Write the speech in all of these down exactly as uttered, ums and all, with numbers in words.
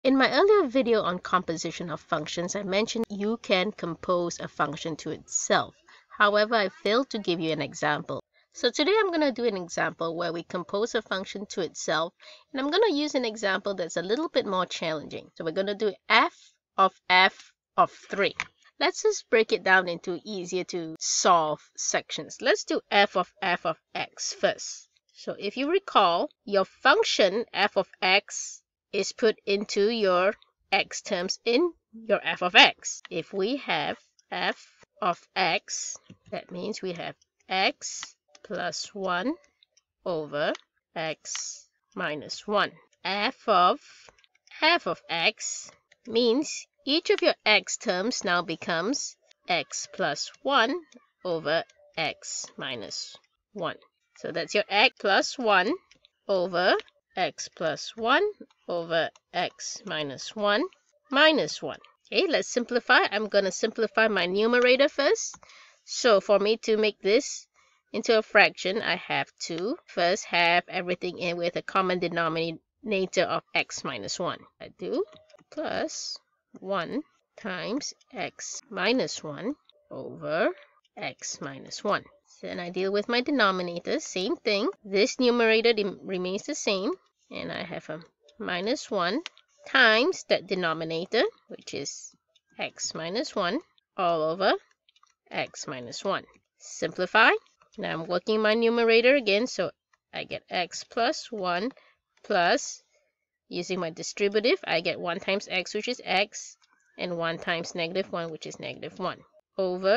In my earlier video on composition of functions, I mentioned you can compose a function to itself. However, I failed to give you an example. So today I'm going to do an example where we compose a function to itself, and I'm going to use an example that's a little bit more challenging. So we're going to do f of f of three. Let's just break it down into easier to solve sections. Let's do f of f of x first. So if you recall, your function f of x is put into your x terms in your f of x. If we have f of x, that means we have x plus one over x minus one. F of f of x means each of your x terms now becomes x plus one over x minus one. So that's your x plus one over x plus one over x minus one minus one. Okay, let's simplify. I'm going to simplify my numerator first. So for me to make this into a fraction, I have to first have everything in with a common denominator of x minus one. I do plus one times x minus one over x minus one. Then I deal with my denominator, same thing. This numerator remains the same, and I have a minus one times that denominator, which is x minus one, all over x minus one. Simplify. Now I'm working my numerator again, so I get x plus one plus, using my distributive, I get one times x, which is x, and one times negative one, which is negative one, over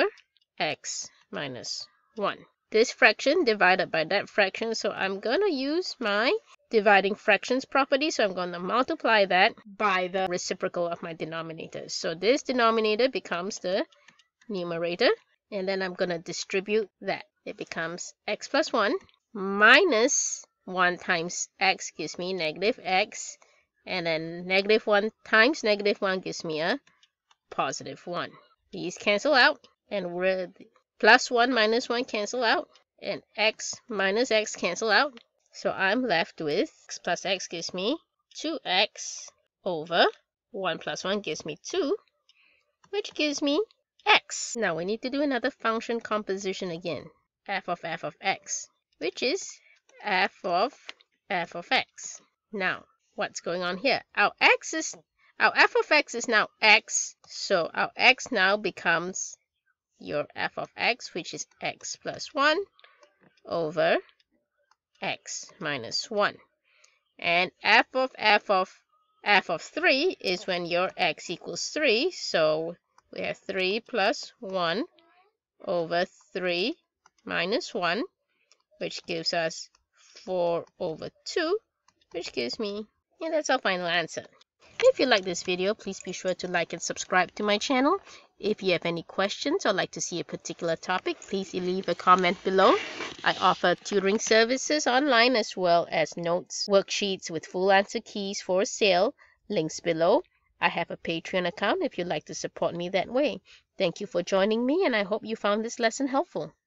x minus one. This fraction divided by that fraction, so I'm going to use my dividing fractions property, so I'm going to multiply that by the reciprocal of my denominator. So this denominator becomes the numerator, and then I'm going to distribute that. It becomes x plus one minus one times x gives me negative x, and then negative one times negative one gives me a positive one. These cancel out, and we're plus one minus one cancel out, and x minus x cancel out. So I'm left with x plus x gives me two x over one plus one gives me two, which gives me x. Now we need to do another function composition again. F of f of x, which is f of f of x. Now, what's going on here? Our x is, our f of x is now x, so our x now becomes your f of x, which is x plus one over x minus one. And f of f of f of three is when your x equals three, so we have three plus one over three minus one, which gives us four over two, which gives me, and that's our final answer. If you like this video, please be sure to like and subscribe to my channel. If you have any questions or like to see a particular topic, please leave a comment below. I offer tutoring services online as well as notes, worksheets with full answer keys for sale. Links below. I have a Patreon account if you'd like to support me that way. Thank you for joining me, and I hope you found this lesson helpful.